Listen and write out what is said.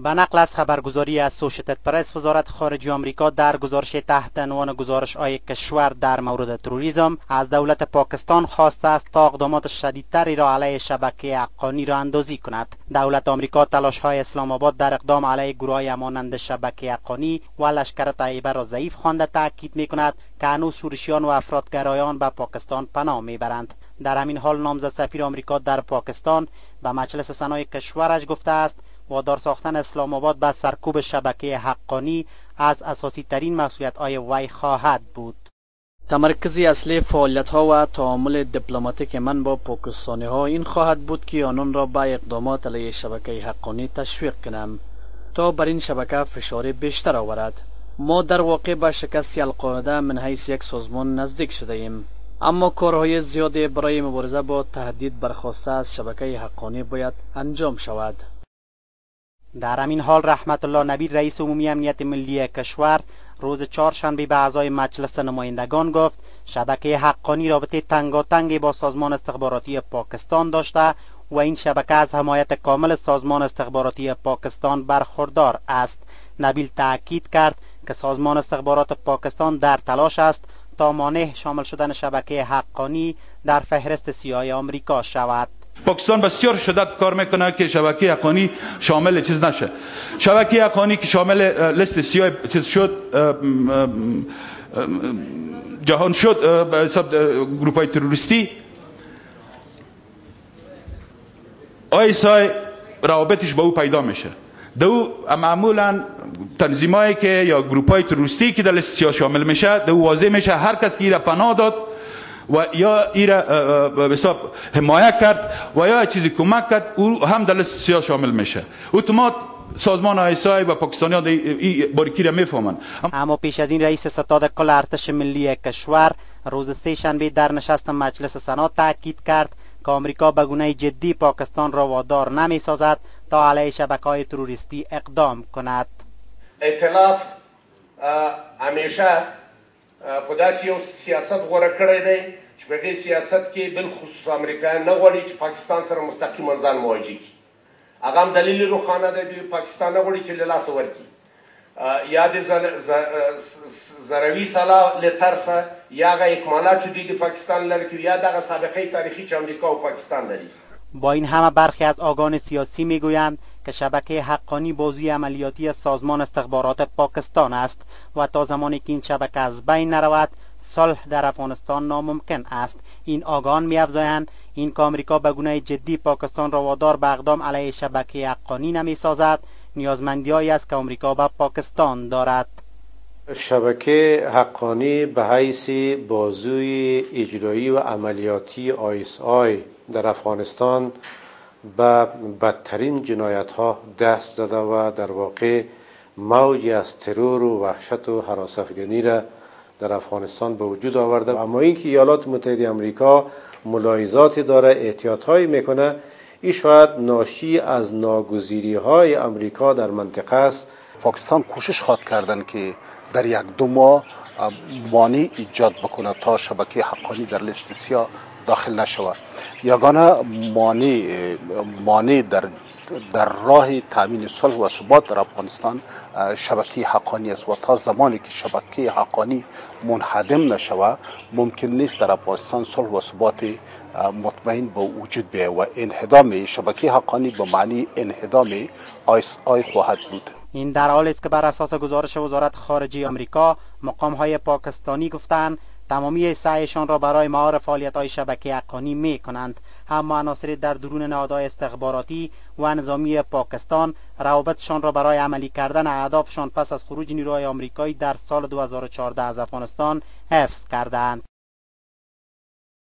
به نقل از خبرگزاری اسوشیتد پرس، وزارت خارجه آمریکا در گزارش تحت عنوان گزارش‌های کشور در مورد تروریسم از دولت پاکستان خواسته است تا اقدامات شدیدتری را علیه شبکه حقانی را اندازی کند. دولت آمریکا تلاش‌های اسلام آباد در اقدام علیه گروه‌های مانند شبکه حقانی و لشکر طیبه را ضعیف خوانده تاکید می‌کند که هنوز شورشیان و افراطگرایان به پاکستان پناه میبرند. در همین حال نامزد سفیر آمریکا در پاکستان به مجلس سنای کشورش گفته است وادار ساختن اسلام آباد به سرکوب شبکه حقانی از اساسی ترین مسئولیت‌های وی خواهد بود. تمرکز اصلی فعالیت‌ها و تعامل دیپلماتیک من با پاکستانی‌ها این خواهد بود که آنان را به اقدامات علیه شبکه حقانی تشویق کنم تا بر این شبکه فشار بیشتر آورد. ما در واقع به شکست القاعده من حیث یک سازمان نزدیک شده ایم، اما کارهای زیادی برای مبارزه با تهدید برخواسته از شبکه حقانی باید انجام شود. در همین حال رحمت الله نبیل رئیس عمومی امنیت ملی کشور روز چهارشنبه به اعضای مجلس نمایندگان گفت شبکه حقانی رابطه تنگاتنگی با سازمان استخباراتی پاکستان داشته و این شبکه از حمایت کامل سازمان استخباراتی پاکستان برخوردار است. نبیل تاکید کرد که سازمان استخبارات پاکستان در تلاش است تا مانع شامل شدن شبکه حقانی در فهرست سیاه آمریکا شود. پاکستان بسیار شدت کار میکنه که شبکه حقانی شامل چیز نشه. شبکه حقانی که شامل لیست سیاه چیز شد، جهان شد به حساب گروپ های تروریستی، آیسای روابطش با او پیدا میشه. دو معمولا تنظیمایی که یا گروپ های تروریستی که در لیست سیاه شامل میشه، دو واضح میشه هر کس که ایره پناه داد و یا ایره به حساب حمایت کرد و یا چیزی کمک کرد او هم در لیست سیاه شامل میشه. اتومات سازمان آیسای و پاکستانیان این باریکی را میفهمند. اما پیش از این رئیس ستاد کل ارتش ملی کشور روز سه شنبه در نشست مجلس سنا تاکید کرد که آمریکا به گونه جدی پاکستان را وادار نمی سازد تا علیه شبکه‌های تروریستی اقدام کند. ائتلاف همیشه په داسې یو سیاست غوره کړی دی چې په دې سیاست کې بالخصوص امریکایان نه غواړي چې پاکستان سره مستقیما ځان مواجه کړي. هغه هم دلیل روښانه دی، دوی پاکستان نه غواړي چې له لاسه ورکړي. یا د ضروي سلاح له ترسه یا هغه اکمالات چې دوی د پاکستان لري کوي یا دغه سابقه تاریخي چې امریکا و پاکستان لري. با این همه برخی از آگاهان سیاسی میگویند که شبکه حقانی بازوی عملیاتی سازمان استخبارات پاکستان است و تا زمانی که این شبکه از بین نرود صلح در افغانستان ناممکن است. این آگاهان می‌افزایند این که آمریکا به گونه جدی پاکستان را وادار به اقدام علیه شبکه حقانی نمی‌سازد نیازمندی‌هایی است که آمریکا به پاکستان دارد. شبکه حقانی به حیث بازوی اجرایی و عملیاتی ISI در افغانستان به بدترین جنایت ها دست زده و در واقع موجی از ترور و وحشت و هراس افکنی را در افغانستان به وجود آورده. اما اینکه ایالات متحده آمریکا ملاحظاتی داره، احتیاط هایی میکنه، این شاید ناشی از ناگزیری های آمریکا در منطقه است. پاکستان کوشش خواد کردن که در یک دو ماه مانع ایجاد بکنه تا شبکه حقانی در لیست سیاه داخل نشود. یگانه مانع در راه تامین صلح و ثبات در افغانستان شبکه حقانی است و تا زمانی که شبکه حقانی منهدم نشود ممکن نیست در افغانستان صلح و ثبات مطمئن به وجود بیاید و انهدام شبکه حقانی به معنی انهدام ISI خواهد بود. این در حالی است که بر اساس گزارش وزارت خارجه آمریکا مقام‌های پاکستانی گفتند تمامی سعیشان را برای مهار فعالیت‌های شبکه حقانی می‌کنند، اما عناصری در درون نهادهای استخباراتی و نظامی پاکستان روابطشان را برای عملی کردن اهدافشان پس از خروج نیروهای آمریکایی در سال 2014 از افغانستان حفظ کردند.